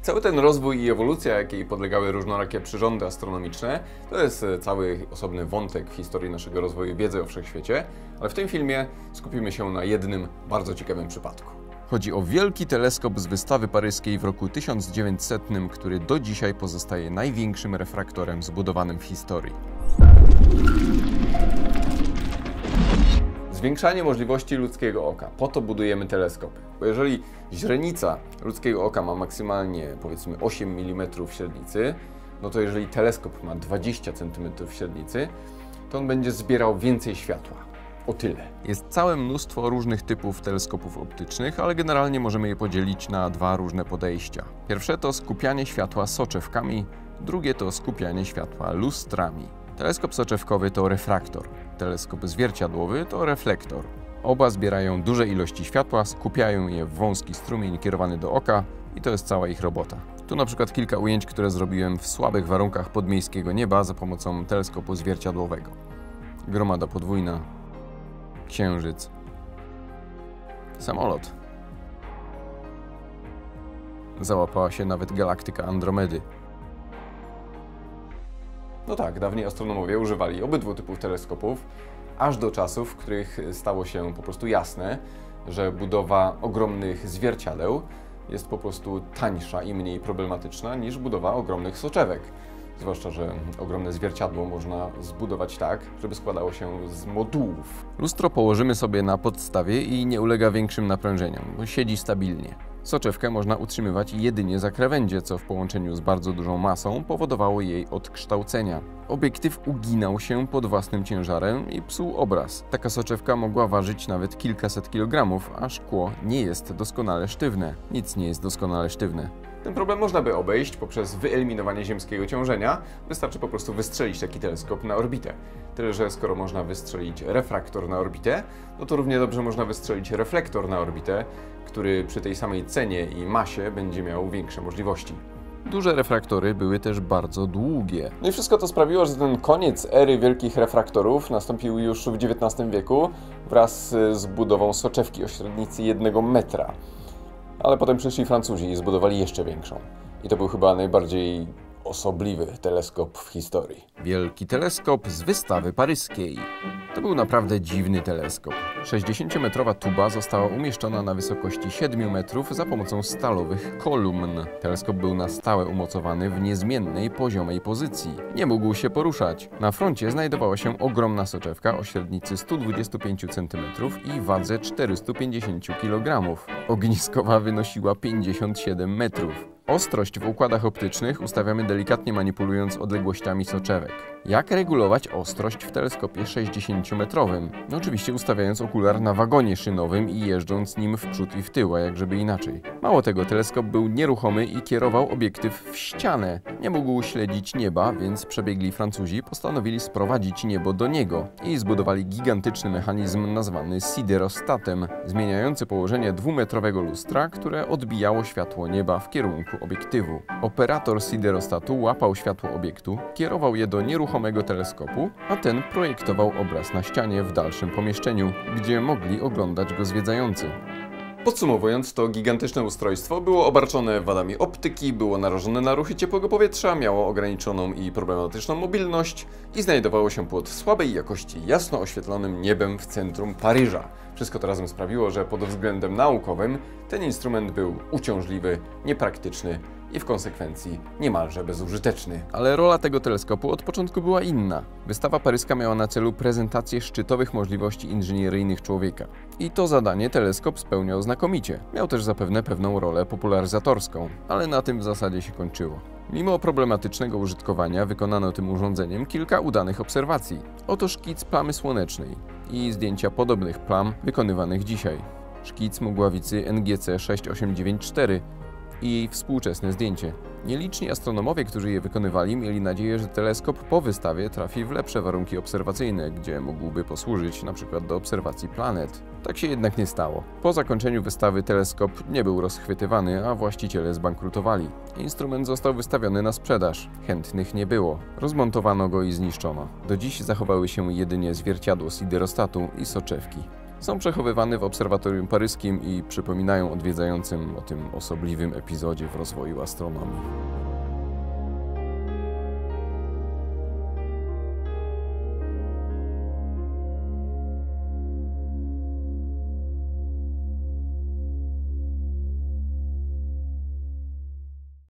Cały ten rozwój i ewolucja, jakiej podlegały różnorakie przyrządy astronomiczne, to jest cały osobny wątek w historii naszego rozwoju wiedzy o wszechświecie, ale w tym filmie skupimy się na jednym bardzo ciekawym przypadku. Chodzi o wielki teleskop z wystawy paryskiej w roku 1900, który do dzisiaj pozostaje największym refraktorem zbudowanym w historii. Zwiększanie możliwości ludzkiego oka. Po to budujemy teleskopy. Bo jeżeli źrenica ludzkiego oka ma maksymalnie, powiedzmy, 8 mm średnicy, no to jeżeli teleskop ma 20 cm średnicy, to on będzie zbierał więcej światła. O tyle. Jest całe mnóstwo różnych typów teleskopów optycznych, ale generalnie możemy je podzielić na dwa różne podejścia. Pierwsze to skupianie światła soczewkami, drugie to skupianie światła lustrami. Teleskop soczewkowy to refraktor, teleskop zwierciadłowy to reflektor. Oba zbierają duże ilości światła, skupiają je w wąski strumień kierowany do oka i to jest cała ich robota. Tu na przykład kilka ujęć, które zrobiłem w słabych warunkach podmiejskiego nieba za pomocą teleskopu zwierciadłowego. Gromada podwójna, księżyc, samolot. Załapała się nawet galaktyka Andromedy. No tak, dawniej astronomowie używali obydwu typów teleskopów, aż do czasów, w których stało się po prostu jasne, że budowa ogromnych zwierciadeł jest po prostu tańsza i mniej problematyczna niż budowa ogromnych soczewek. Zwłaszcza, że ogromne zwierciadło można zbudować tak, żeby składało się z modułów. Lustro położymy sobie na podstawie i nie ulega większym naprężeniom, bo siedzi stabilnie. Soczewkę można utrzymywać jedynie za krawędzie, co w połączeniu z bardzo dużą masą powodowało jej odkształcenia. Obiektyw uginał się pod własnym ciężarem i psuł obraz. Taka soczewka mogła ważyć nawet kilkaset kilogramów, a szkło nie jest doskonale sztywne. Nic nie jest doskonale sztywne. Ten problem można by obejść poprzez wyeliminowanie ziemskiego ciążenia. Wystarczy po prostu wystrzelić taki teleskop na orbitę. Tyle, że skoro można wystrzelić refraktor na orbitę, no to równie dobrze można wystrzelić reflektor na orbitę, który przy tej samej cenie i masie będzie miał większe możliwości. Duże refraktory były też bardzo długie. No i wszystko to sprawiło, że ten koniec ery wielkich refraktorów nastąpił już w XIX wieku wraz z budową soczewki o średnicy 1 metra. Ale potem przyszli Francuzi i zbudowali jeszcze większą. I to był chyba najbardziej osobliwy teleskop w historii. Wielki teleskop z wystawy paryskiej. To był naprawdę dziwny teleskop. 60-metrowa tuba została umieszczona na wysokości 7 metrów za pomocą stalowych kolumn. Teleskop był na stałe umocowany w niezmiennej, poziomej pozycji. Nie mógł się poruszać. Na froncie znajdowała się ogromna soczewka o średnicy 125 cm i wadze 450 kg. Ogniskowa wynosiła 57 metrów. Ostrość w układach optycznych ustawiamy delikatnie manipulując odległościami soczewek. Jak regulować ostrość w teleskopie 60-metrowym? No oczywiście ustawiając okular na wagonie szynowym i jeżdżąc nim w przód i w tył, a jak żeby inaczej. Mało tego, teleskop był nieruchomy i kierował obiektyw w ścianę. Nie mógł śledzić nieba, więc przebiegli Francuzi postanowili sprowadzić niebo do niego i zbudowali gigantyczny mechanizm nazwany siderostatem, zmieniający położenie 2-metrowego lustra, które odbijało światło nieba w kierunku obiektywu. Operator siderostatu łapał światło obiektu, kierował je do nieruchomego teleskopu, a ten projektował obraz na ścianie w dalszym pomieszczeniu, gdzie mogli oglądać go zwiedzający. Podsumowując, to gigantyczne ustrojstwo było obarczone wadami optyki, było narażone na ruchy ciepłego powietrza, miało ograniczoną i problematyczną mobilność i znajdowało się pod słabej jakości jasno oświetlonym niebem w centrum Paryża. Wszystko to razem sprawiło, że pod względem naukowym ten instrument był uciążliwy, niepraktyczny i w konsekwencji niemalże bezużyteczny. Ale rola tego teleskopu od początku była inna. Wystawa paryska miała na celu prezentację szczytowych możliwości inżynieryjnych człowieka. I to zadanie teleskop spełniał znakomicie. Miał też zapewne pewną rolę popularyzatorską, ale na tym w zasadzie się kończyło. Mimo problematycznego użytkowania wykonano tym urządzeniem kilka udanych obserwacji. Oto szkic plamy słonecznej i zdjęcia podobnych plam wykonywanych dzisiaj. Szkic mgławicy NGC 6894 i jej współczesne zdjęcie. Nieliczni astronomowie, którzy je wykonywali, mieli nadzieję, że teleskop po wystawie trafi w lepsze warunki obserwacyjne, gdzie mógłby posłużyć np. do obserwacji planet. Tak się jednak nie stało. Po zakończeniu wystawy teleskop nie był rozchwytywany, a właściciele zbankrutowali. Instrument został wystawiony na sprzedaż. Chętnych nie było. Rozmontowano go i zniszczono. Do dziś zachowały się jedynie zwierciadło siderostatu i soczewki. Są przechowywane w obserwatorium paryskim i przypominają odwiedzającym o tym osobliwym epizodzie w rozwoju astronomii.